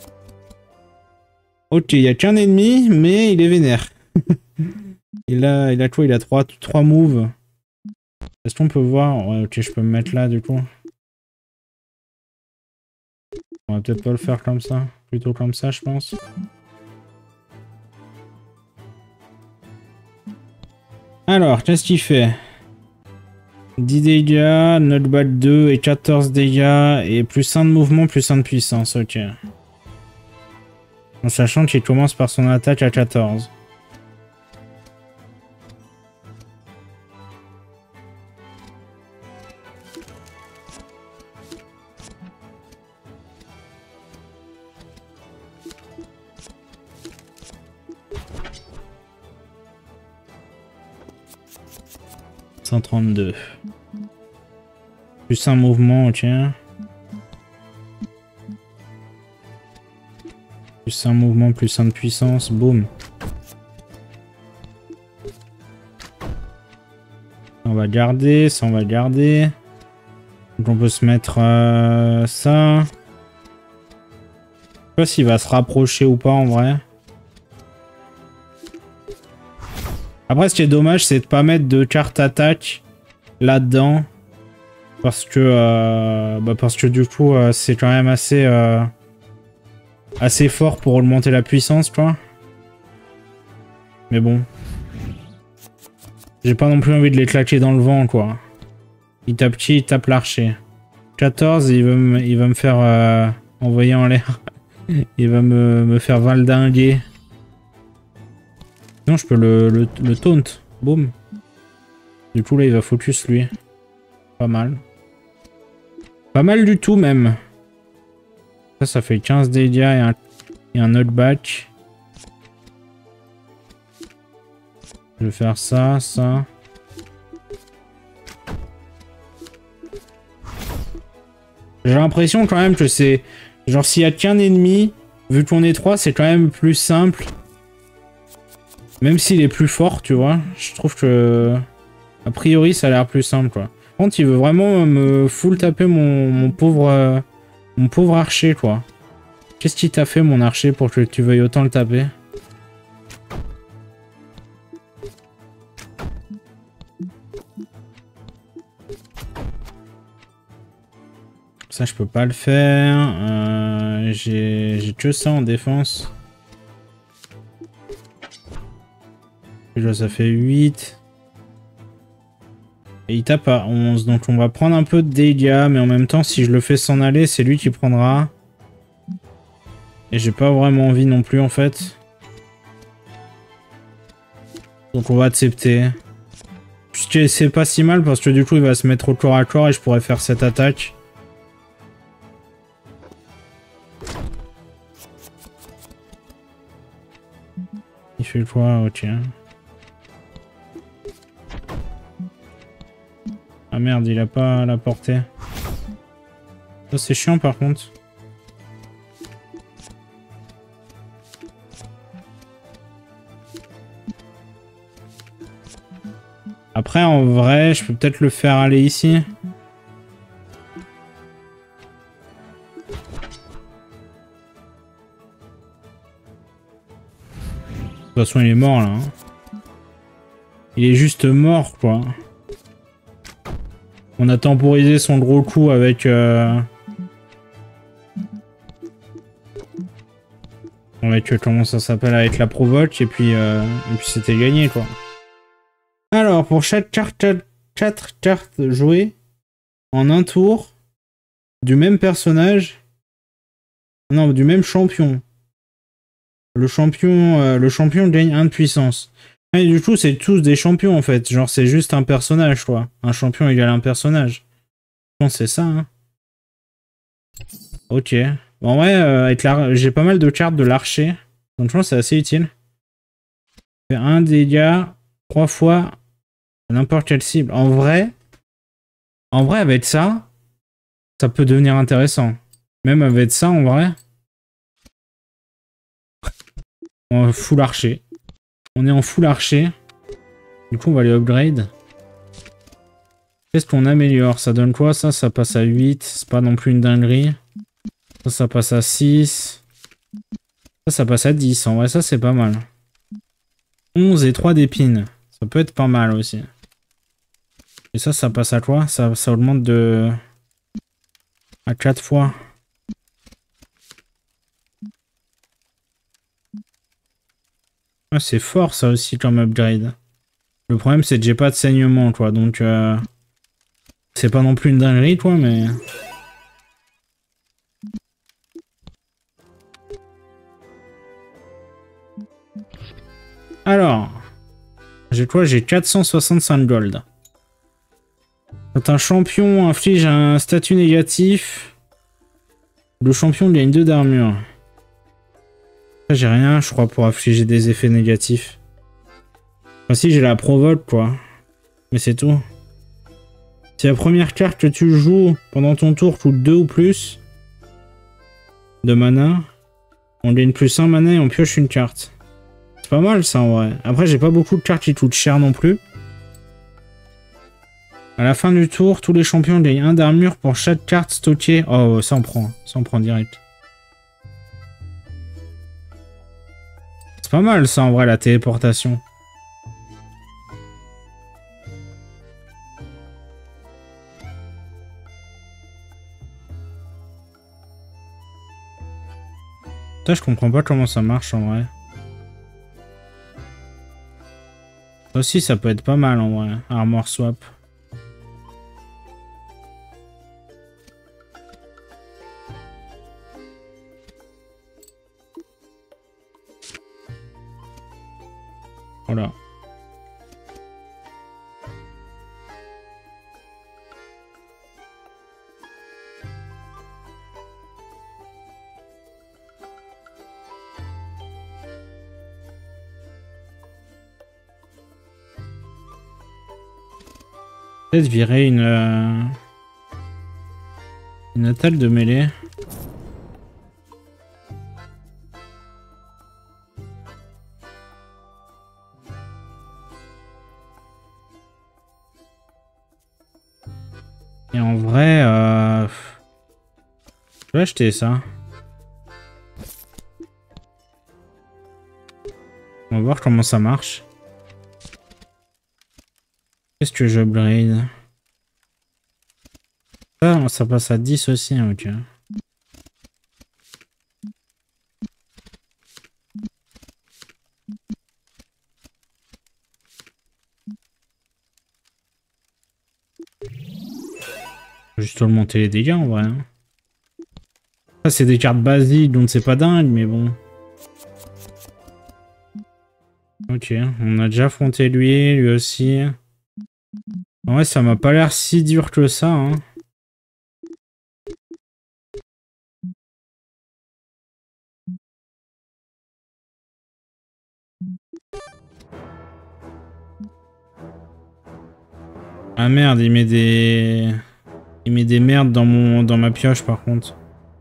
Ok, il n'y a qu'un ennemi, mais il est vénère. il a, il a quoi? Il a trois, trois moves. Est-ce qu'on peut voir? Ouais, ok, je peux me mettre là du coup. On va peut-être pas le faire comme ça. Plutôt comme ça, je pense. Alors, qu'est-ce qu'il fait? dix dégâts, knockback deux et quatorze dégâts, et plus un de mouvement, plus un de puissance, ok. En sachant qu'il commence par son attaque à quatorze. cent trente-deux. Plus un mouvement, ok. Plus un mouvement, plus un de puissance, boum. On va garder, ça on va garder. Donc on peut se mettre euh, ça. Je sais pas s'il va se rapprocher ou pas en vrai. Après ce qui est dommage c'est de pas mettre de carte attaque là-dedans. Parce que euh, bah parce que du coup euh, c'est quand même assez... Euh, assez fort pour augmenter la puissance, quoi. Mais bon. J'ai pas non plus envie de les claquer dans le vent, quoi. Il tape qui? Il tape l'archer. quatorze, il veut me, il va me faire... Euh, envoyer en l'air. Il va me, me faire valdinguer. Sinon, je peux le, le, le taunt. Boum. Du coup, là, il va focus, lui. Pas mal. Pas mal du tout, même. Ça, ça fait quinze dégâts et un, et un knockback. Je vais faire ça, ça. J'ai l'impression quand même que c'est... Genre, s'il y a qu'un ennemi, vu qu'on est trois, c'est quand même plus simple. Même s'il est plus fort, tu vois. Je trouve que... A priori, ça a l'air plus simple, quoi. Par contre, il veut vraiment me full taper mon, mon pauvre... Euh, mon pauvre archer, quoi. Qu'est-ce qu'il t'a fait, mon archer, pour que tu veuilles autant le taper? Ça, je peux pas le faire. Euh, J'ai que ça en défense. Déjà, ça fait huit. Et il tape à onze. Donc, on va prendre un peu de dégâts. Mais en même temps, si je le fais s'en aller, c'est lui qui prendra. Et j'ai pas vraiment envie non plus, en fait. Donc, on va accepter. C'est pas si mal parce que du coup, il va se mettre au corps à corps et je pourrais faire cette attaque. Il fait quoi? Ok. Ah merde, il a pas la portée. Ça c'est chiant par contre. Après en vrai, je peux peut-être le faire aller ici. De toute façon, il est mort, là. Hein. Il est juste mort, quoi. On a temporisé son gros coup avec... Euh... Avec, euh, comment ça s'appelle? Avec la provoque, et puis, euh... et puis c'était gagné, quoi. Alors, pour chaque carte, quatre cartes jouées en un tour, du même personnage... Non, du même champion. Le champion, euh, le champion gagne un de puissance. Et du coup, c'est tous des champions en fait. Genre, c'est juste un personnage, quoi. Un champion égale un personnage. Je pense que c'est ça, hein. Ok. Bon, ouais, euh, avec la... j'ai pas mal de cartes de l'archer. Donc, je pense que c'est assez utile. Fait un dégât trois fois à n'importe quelle cible. En vrai, en vrai, avec ça, ça peut devenir intéressant. Même avec ça, en vrai. En full archer. On est en full archer. Du coup, on va les upgrade. Qu'est-ce qu'on améliore? Ça donne quoi? Ça, ça passe à huit. C'est pas non plus une dinguerie. Ça, ça passe à six. Ça, ça passe à dix. En vrai, ça, c'est pas mal. onze et trois d'épines. Ça peut être pas mal aussi. Et ça, ça passe à quoi? Ça, ça augmente de... à quatre fois. Ah, c'est fort ça aussi comme upgrade. Le problème c'est que j'ai pas de saignement quoi, donc euh, c'est pas non plus une dinguerie quoi, mais... Alors, j'ai quoi? J'ai quatre cent soixante-cinq gold. Quand un champion inflige un statut négatif, le champion gagne deux d'armure. J'ai rien, je crois, pour affliger des effets négatifs. Enfin, si, j'ai la provoque, quoi. Mais c'est tout. Si la première carte que tu joues pendant ton tour coûte deux ou plus de mana, on gagne plus un mana et on pioche une carte. C'est pas mal, ça, en vrai. Après, j'ai pas beaucoup de cartes qui coûtent cher non plus. À la fin du tour, tous les champions gagnent un d'armure pour chaque carte stockée. Oh, ça on prend. Ça on prend direct. C'est pas mal ça en vrai la téléportation. Putain, je comprends pas comment ça marche en vrai. Ça aussi ça peut être pas mal en vrai. Armor swap. Voilà. Peut-être virer une... Euh, une attaque de mêlée. Et en vrai... Euh, je vais acheter ça. On va voir comment ça marche. Qu'est-ce que je upgrade? Ah, ça passe à dix aussi, ok. Juste augmenter les dégâts en vrai. Hein. Ça c'est des cartes basiques donc c'est pas dingue mais bon. Ok, on a déjà affronté lui, lui aussi. Ouais, ça m'a pas l'air si dur que ça. Hein. Ah merde, il met des... Il met des merdes dans, mon... dans ma pioche par contre.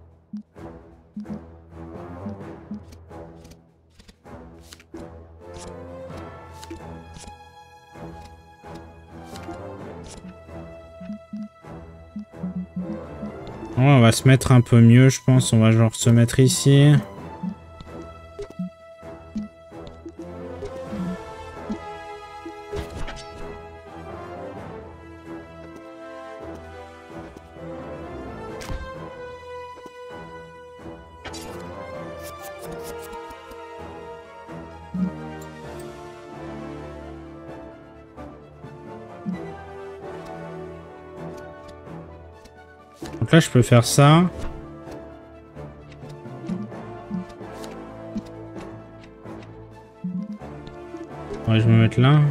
Ouais, on va se mettre un peu mieux, je pense. On va genre se mettre ici. Donc là, je peux faire ça. Ouais, je vais me mettre là.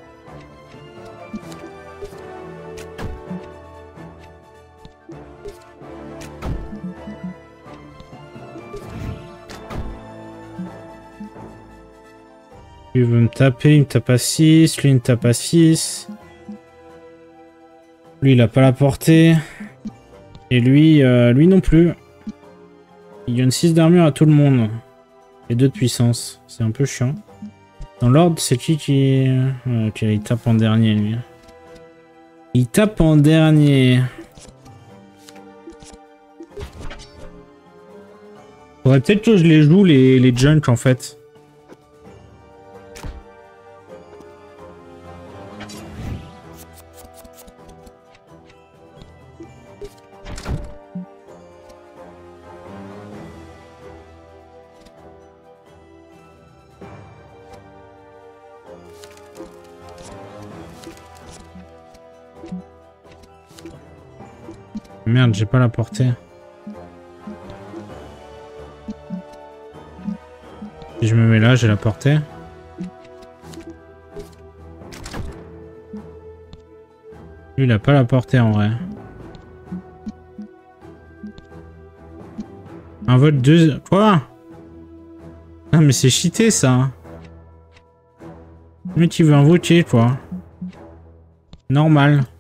Lui veut me taper, il me tape à six. Lui, il me tape à six. Lui, il a pas la portée. Et lui, euh, lui non plus. Il donne six d'armure à tout le monde. Et deux de puissance. C'est un peu chiant. Dans l'ordre, c'est qui qui... Ok, il tape en dernier, lui. Il tape en dernier. Faudrait peut-être que je les joue, les, les junks, en fait. Merde, j'ai pas la portée. Si je me mets là, j'ai la portée. Lui, il a pas la portée en vrai. Un vote deux... Quoi? Ah mais c'est cheaté ça. Le mec il veut invoquer quoi. Normal.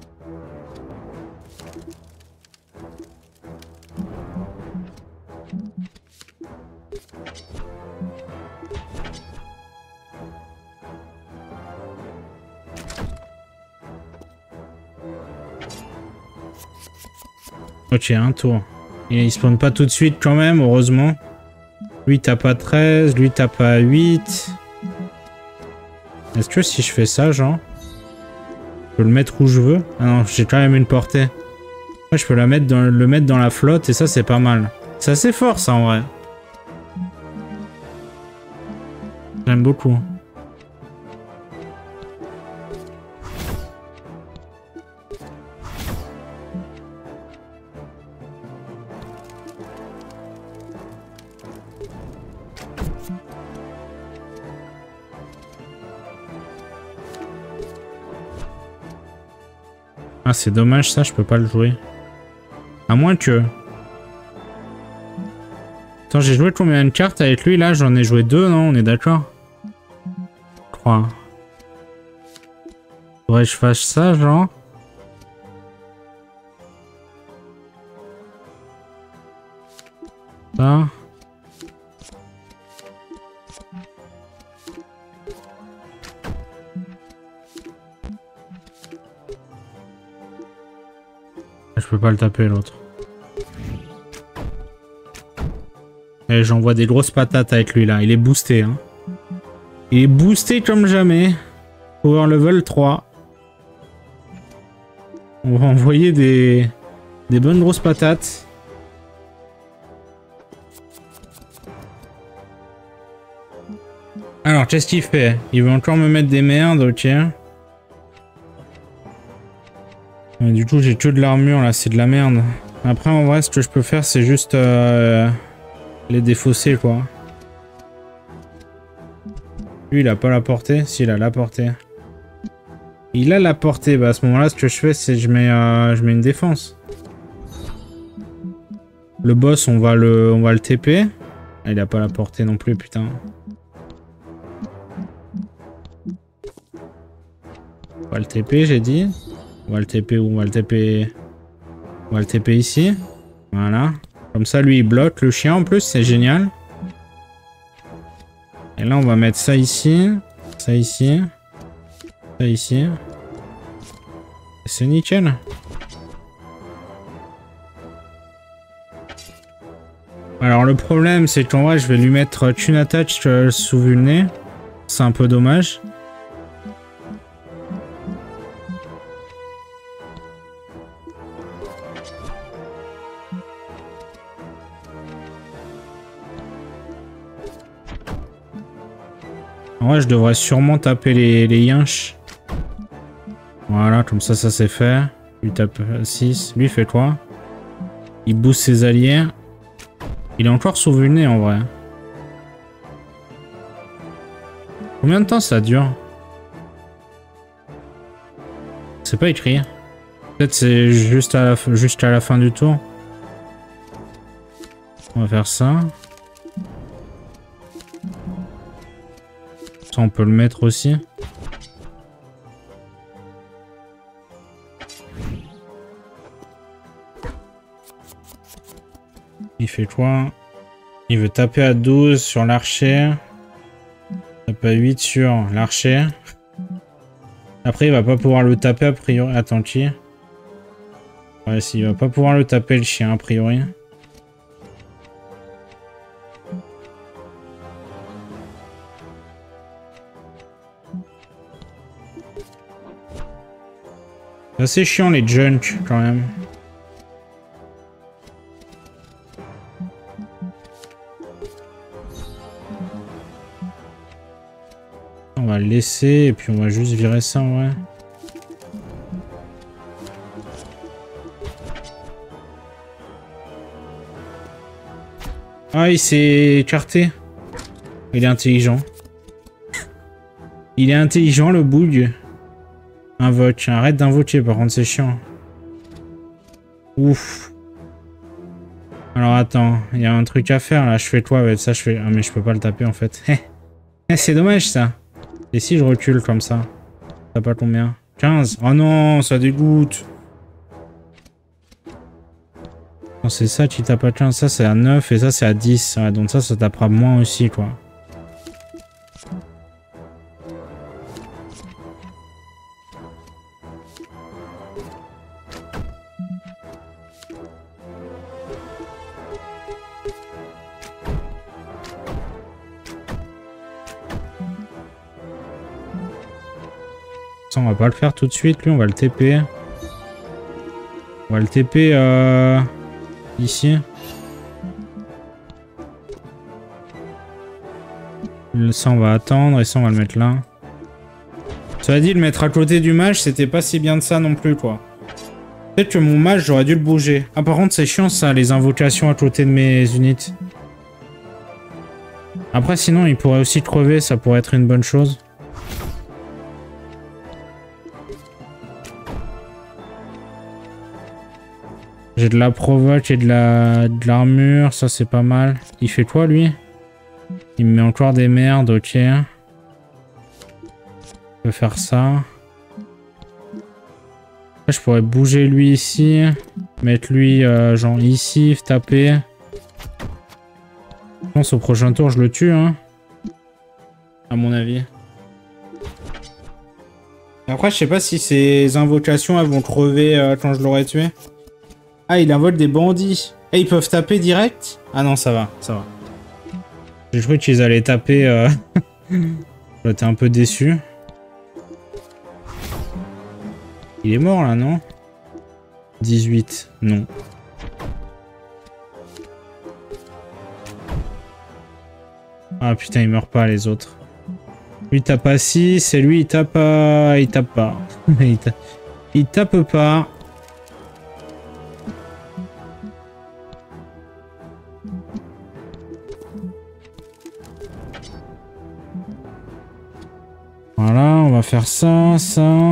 Ok, un tour. Et il spawn pas tout de suite quand même, heureusement. Lui tape à treize, lui tape à huit. Est-ce que si je fais ça, genre... Je peux le mettre où je veux? Ah non, j'ai quand même une portée. Ouais, je peux la mettre dans, le mettre dans la flotte et ça c'est pas mal. C'est assez fort ça en vrai. J'aime beaucoup. Ah, c'est dommage ça, je peux pas le jouer. À moins que... Attends, j'ai joué combien de cartes avec lui là? J'en ai joué deux, non? On est d'accord? trois. Faudrait que je fasse ça, genre. Ça. Je peux pas le taper l'autre. Et j'envoie des grosses patates avec lui là. Il est boosté. Hein. Il est boosté comme jamais. Power level trois. On va envoyer des, des bonnes grosses patates. Alors, qu'est-ce qu'il fait? Il veut encore me mettre des merdes, ok. Mais du coup, j'ai que de l'armure là, c'est de la merde. Après, en vrai, ce que je peux faire, c'est juste euh, les défausser, quoi. Lui, il a pas la portée. Si, il a la portée. Il a la portée. Bah, à ce moment-là, ce que je fais, c'est je mets, euh, je mets une défense. Le boss, on va le, on va le T P. Ah, il a pas la portée non plus, putain. On va le T P, j'ai dit. On va le T P où? On va le T P... On va le T P ici. Voilà. Comme ça, lui, il bloque le chien en plus. C'est génial. Et là, on va mettre ça ici. Ça ici. Ça ici. C'est nickel. Alors, le problème, c'est qu'en vrai, je vais lui mettre une attaque euh, sous vulné. C'est un peu dommage. En vrai, je devrais sûrement taper les, les yinches. Voilà, comme ça, ça c'est fait. Lui tape six. Lui fait quoi? Il booste ses alliés. Il est encore sous vulné en vrai. Combien de temps ça dure? C'est pas écrit. Peut-être c'est juste à la, juste à la fin du tour. On va faire ça. Ça, on peut le mettre aussi. Il fait quoi? Il veut taper à douze sur l'archer. Tape à huit sur l'archer. Après, il va pas pouvoir le taper a priori. Attends, qui? Ouais, s'il va pas pouvoir le taper le chien a priori. C'est assez chiant les junk quand même. On va le laisser et puis on va juste virer ça en vrai. Ah, il s'est écarté. Il est intelligent. Il est intelligent le boug. Invoque. Arrête d'invoquer par contre, c'est chiant. Ouf. Alors attends, il y a un truc à faire là. Je fais quoi avec ça? Je fais... Ah mais je peux pas le taper en fait. Eh, c'est dommage ça. Et si je recule comme ça? T'as pas combien? quinze. Oh non, ça dégoûte. Non, c'est ça qui tape à quinze. Ça c'est à neuf et ça c'est à dix. Ouais, donc ça, ça tapera moins aussi quoi. Ça, on va pas le faire tout de suite. Lui, on va le T P. On va le T P euh, ici. Ça, on va attendre. Et ça, on va le mettre là. Cela dit, le mettre à côté du mage, c'était pas si bien de ça non plus, quoi. Peut-être que mon mage, j'aurais dû le bouger. Ah, par contre, c'est chiant, ça, les invocations à côté de mes unités. Après, sinon, il pourrait aussi crever. Ça pourrait être une bonne chose. J'ai de la provoque et de la de l'armure, ça c'est pas mal. Il fait quoi lui? Il me met encore des merdes, ok. Je peux faire ça. Là, je pourrais bouger lui ici. Mettre lui euh, genre ici, taper. Je pense au prochain tour je le tue, hein. À mon avis. Après je sais pas si ces invocations elles vont crever euh, quand je l'aurai tué. Ah, il invoque des bandits. Et ils peuvent taper direct? Ah non, ça va, ça va. J'ai cru qu'ils allaient taper. Euh... J'étais un peu déçu. Il est mort là, non? dix-huit, non. Ah putain, il meurt pas les autres. Lui tape à six et lui il tape à... Il tape pas. il, ta... il tape pas. Voilà, on va faire ça, ça.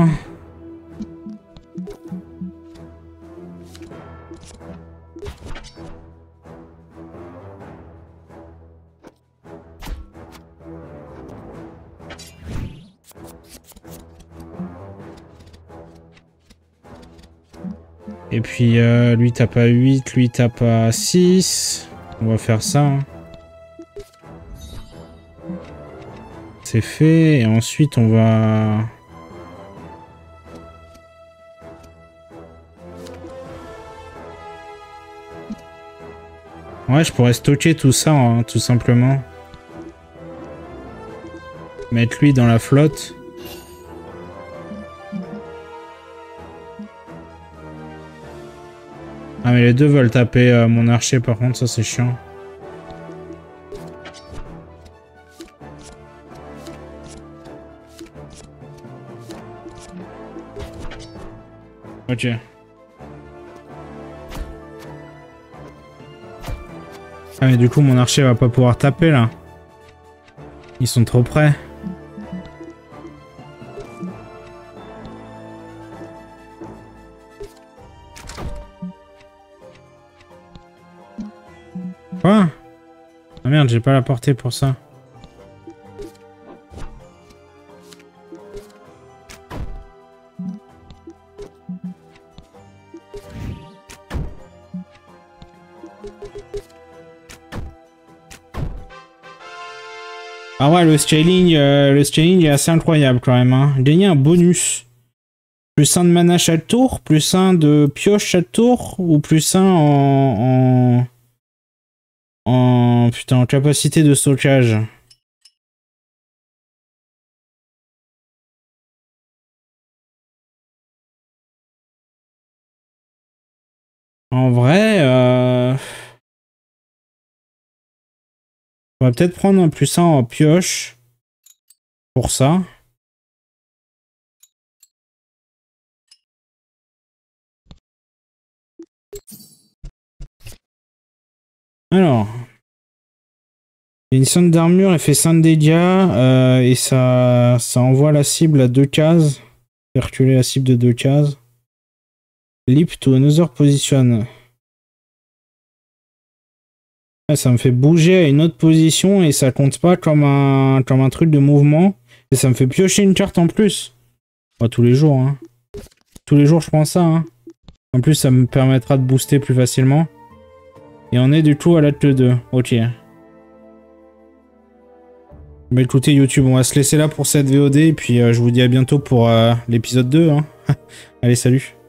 Et puis euh, lui tape à huit, lui tape à six. On va faire ça. Hein. C'est fait. Et ensuite on va... Ouais, je pourrais stocker tout ça, hein, tout simplement. Mettre lui dans la flotte. Ah mais les deux veulent taper euh, mon archer par contre, ça c'est chiant. Ok. Ah mais du coup mon archer va pas pouvoir taper là. Ils sont trop près. Quoi? Ah merde, j'ai pas la portée pour ça. Ah ouais, le scaling, euh, le scaling est assez incroyable quand même. Hein. Gagner un bonus. Plus un de mana chaque tour, plus un de pioche chaque tour, ou plus un en... en... En, putain, en capacité de stockage. En vrai, euh... on va peut-être prendre un plus un en pioche. Pour ça. Alors... Une sonde d'armure, elle fait cinq dégâts euh, et ça, ça envoie la cible à deux cases. Fait reculer la cible de deux cases. Leap to another position. Ouais, ça me fait bouger à une autre position et ça compte pas comme un, comme un truc de mouvement. Et ça me fait piocher une carte en plus. Pas tous les jours. Hein. Tous les jours je prends ça. Hein. En plus ça me permettra de booster plus facilement. Et on est du coup à la T deux. Ok. Bah écoutez YouTube, on va se laisser là pour cette V O D et puis euh, je vous dis à bientôt pour euh, l'épisode deux. Hein. Allez, salut.